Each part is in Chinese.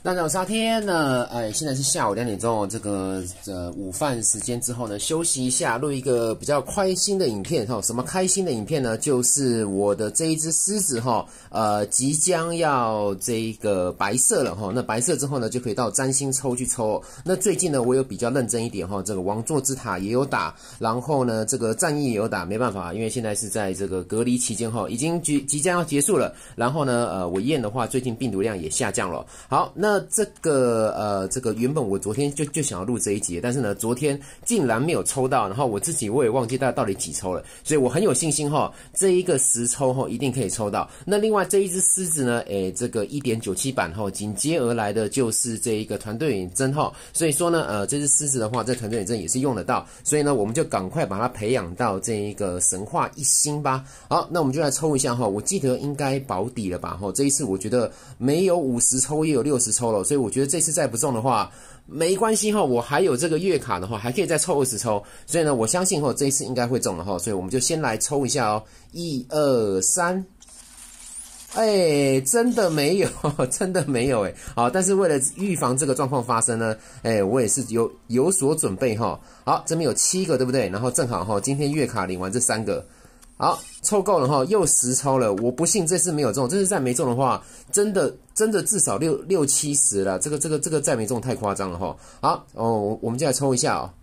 大家好，我是阿天呢。现在是下午2点钟，这个午饭时间之后呢，休息一下，录一个比较开心的影片哈。什么开心的影片呢？就是我的这一只狮子哈，即将要这个白色了哈。那白色之后呢，就可以到占星抽去抽。那最近呢，我有比较认真一点哈，这个王座之塔也有打，然后呢，这个战役也有打，没办法，因为现在是在这个隔离期间哈，已经即将要结束了。然后呢，我验的话，最近病毒量也下降了。好，那这个原本我昨天就想要录这一集，但是呢，昨天竟然没有抽到，然后我也忘记到底几抽了，所以我很有信心哈，这一个10抽哈一定可以抽到。那另外这一只狮子呢，这个 1.97 版哈，紧接而来的就是这一个团队远征哈，所以说呢，这只狮子的话，在团队远征也是用得到，所以呢，我们就赶快把它培养到这一个神话1星吧。好，那我们就来抽一下哈，我记得应该保底了吧哈，这一次我觉得没有50抽也有60抽了，所以我觉得这次再不中的话没关系哈，我还有这个月卡的话还可以再抽20抽，所以呢我相信哈这一次应该会中了哈，所以我们就先来抽一下哦，1、2、3，真的没有，真的没有好，但是为了预防这个状况发生呢，我也是有所准备哈。好，这边有7个对不对？然后正好哈，今天月卡领完这3个。好，抽够了哈，又10抽了。我不信这次没有中，这次再没中的话，真的至少6、70了。这个再没中太夸张了哈。好哦，我们就来抽一下哦。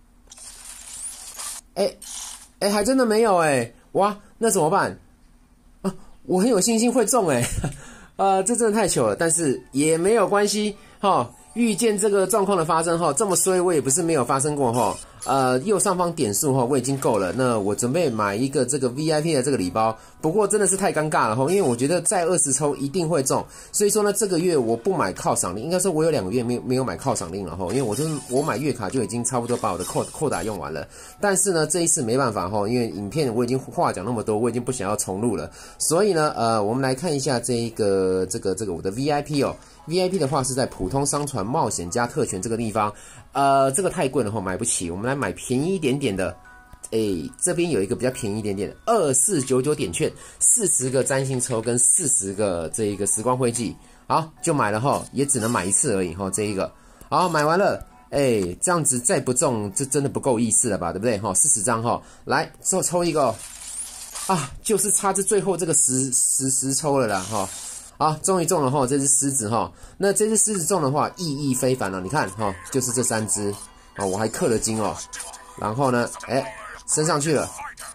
还真的没有哇，那怎么办啊？我很有信心会中这真的太糗了，但是也没有关系哈。遇见这个状况的发生哈，这么衰我也不是没有发生过哈。右上方点数哈我已经够了，那我准备买一个这个 VIP 的这个礼包，不过真的是太尴尬了哈，因为我觉得再20抽一定会中，所以说呢这个月我不买犒赏令，应该说我有2个月没有买犒赏令了哈，因为我买月卡就已经差不多把我的扣打用完了，但是呢这一次没办法哈，因为影片我已经话讲那么多，我已经不想要重录了，所以呢我们来看一下这个我的 VIP 哦。VIP 的话是在普通商船冒险家特权这个地方，这个太贵了哈，买不起。我们来买便宜一点点的，这边有一个比较便宜一点点的2499点券，40个占星抽跟40个这一个时光徽记，好就买了哈，也只能买1次而已哈，这一个好买完了，这样子再不中，这真的不够意思了吧，对不对哈？40张哈，来抽一个就是差这最后这个10抽了啦哈。好，终于中了哈，这只狮子哈。那这只狮子中的话，意义非凡了。你看哈，就是这3只我还氪了金哦。然后呢，升上去了。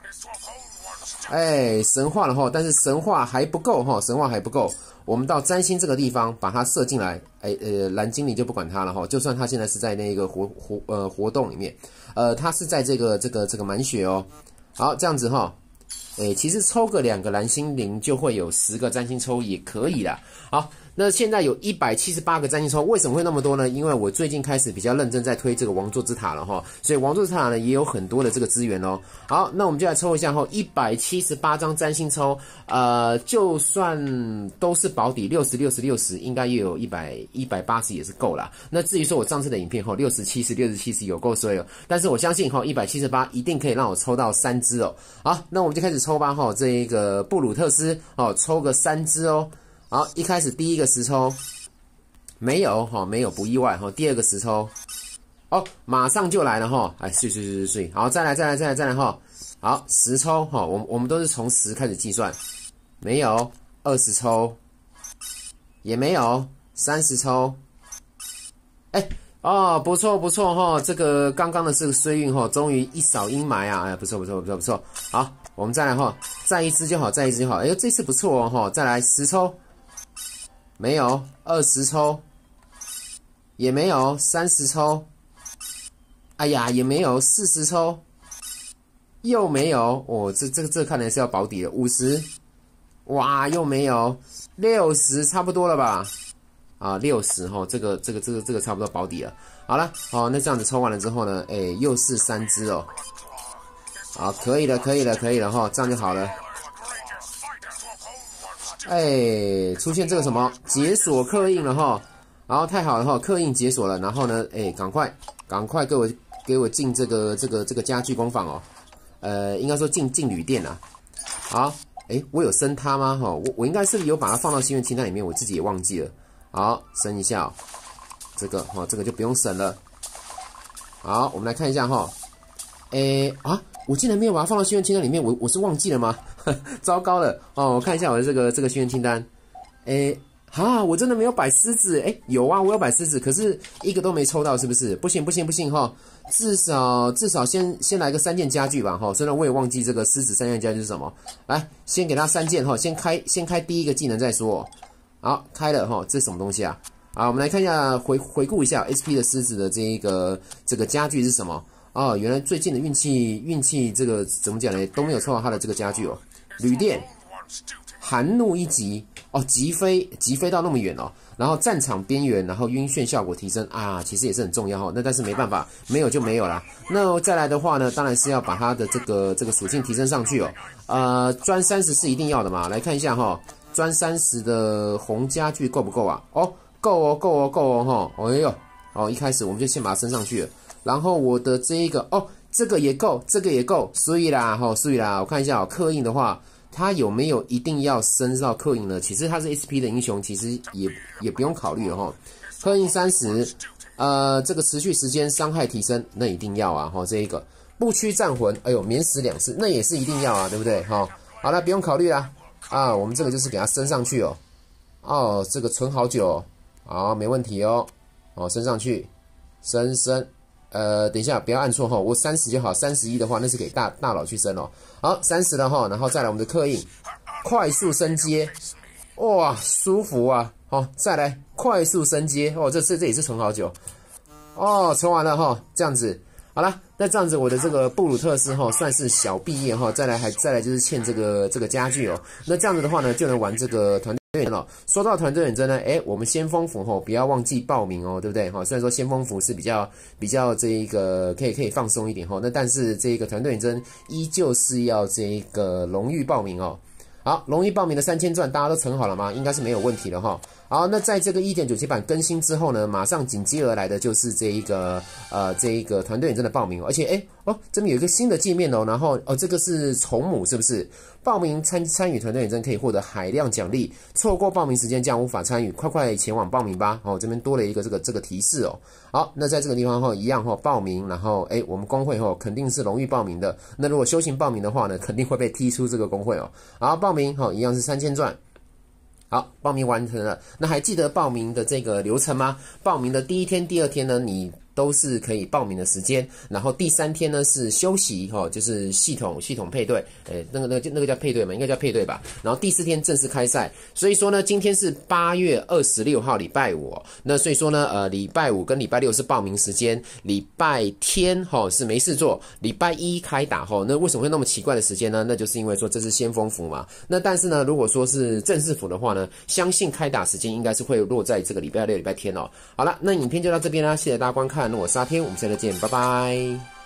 神话了哈，但是神话还不够哈，神话还不够。我们到占星这个地方把它射进来，蓝精灵就不管它了哈。就算它现在是在那个活动里面，它是在这个满血哦。好，这样子哈。其实抽个2个蓝精灵就会有10个占星抽也可以啦。好，那现在有178个占星抽，为什么会那么多呢？因为我最近开始比较认真在推这个王座之塔了哈，所以王座之塔呢也有很多的这个资源哦。好，那我们就来抽一下哈，178张占星抽，就算都是保底60，应该也有180也是够啦。那至于说我上次的影片哈，6070有够衰哦，但是我相信哈178一定可以让我抽到3只哦。好，那我们就开始抽吧哈，这一个布鲁特斯抽个3只哦。好，一开始第一个10抽没有哈，没有不意外哈。第二个10抽马上就来了哈，碎，好，再来哈。好，10抽哈，我们都是从10开始计算，没有20抽，也没有30抽，不错哈，这个刚刚的这个衰运哈，终于一扫阴霾啊，不错。好，我们再来哈，再一只就好，这次不错哦哈，再来10抽。没有20抽，也没有30抽，也没有40抽，又没有这看来是要保底了50，哇，又没有60，差不多了吧？60哈，这个差不多保底了。好了，那这样子抽完了之后呢，又是3只哦，好，可以了哈，这样就好了。出现这个什么解锁刻印了哈，然后太好了哈，刻印解锁了，然后呢，赶快给我进这个家具工坊哦，应该说进旅店啊。好，我有升它吗？我应该是有把它放到心愿清单里面，我自己也忘记了。好，升一下这个哈，这个就不用省了。好，我们来看一下哈。我竟然没有把它放到心愿清单里面，我是忘记了吗？糟糕了哦！我看一下我的这个心愿清单。我真的没有摆狮子。有啊，我有摆狮子，可是一个都没抽到，是不是？不行哈！至少先来个3件家具吧哈。虽然我也忘记这个狮子3件家具是什么，来先给他3件哈，先开第一个技能再说。好，开了哈，这是什么东西啊？好，我们来看一下回顾一下 SP 的狮子的这个家具是什么。哦，原来最近的运气这个怎么讲呢？都没有抽到他的这个家具哦。旅店，寒怒1级哦，急飞到那么远哦。然后战场边缘，然后晕眩效果提升啊，其实也是很重要哦。那但是没办法，没有就没有啦。那再来的话呢，当然是要把它的这个属性提升上去哦。专30是一定要的嘛。来看一下哈，专30的红家具够不够啊？哦，够哦哈。哎呦，哦，一开始我们就先把它升上去了。然后我的这一个这个也够，所以啦，我看一下刻印的话，它有没有一定要升到刻印呢？其实它是 SP 的英雄，其实也不用考虑了哈。刻印30，这个持续时间伤害提升，那一定要啊哈。这一个不屈战魂，免死2次，那也是一定要啊，对不对哈？好了，不用考虑啦啊，我们这个就是给它升上去哦。这个存好久好，没问题哦。升上去，升。等一下，不要按错哈，我30就好，31的话那是给大佬去升哦。好，30了哈，然后再来我们的刻印，快速升阶，哇，舒服啊！好，再来快速升阶哦，这也是存好久哦，存完了哈，这样子好了，那这样子我的这个布鲁特斯哈算是小毕业哈，再来就是欠这个家具哦，那这样子的话呢就能玩这个团队。说到团队远征呢，我们先锋服不要忘记报名哦，对不对虽然说先锋服是比较这一个可以放松一点那但是这个团队远征依旧是要这一个荣誉报名哦。好，荣誉报名的3000钻大家都存好了吗？应该是没有问题了哈。好，那在这个 1.97 版更新之后呢，马上紧接而来的就是这一个团队远征的报名而且这边有一个新的界面然后这个是宠母是不是？报名参与团队远征可以获得海量奖励，错过报名时间将无法参与，快前往报名吧这边多了一个这个提示好，那在这个地方一样报名，然后我们工会肯定是荣誉报名的，那如果休闲报名的话呢，肯定会被踢出这个工会好，报名一样是3000钻。好，报名完成了。那还记得报名的这个流程吗？报名的第1天、第2天呢，你都是可以报名的时间，然后第3天呢是休息就是系统配对，那个叫配对嘛，应该叫配对吧。然后第4天正式开赛，所以说呢，今天是8月26号礼拜五那所以说呢，礼拜5跟礼拜6是报名时间，礼拜天是没事做，礼拜1开打那为什么会那么奇怪的时间呢？那就是因为说这是先锋服嘛。那但是呢，如果说是正式服的话呢，相信开打时间应该是会落在这个礼拜6、礼拜天好了，那影片就到这边啦，谢谢大家观看。那我是阿天，我们下次见，拜拜。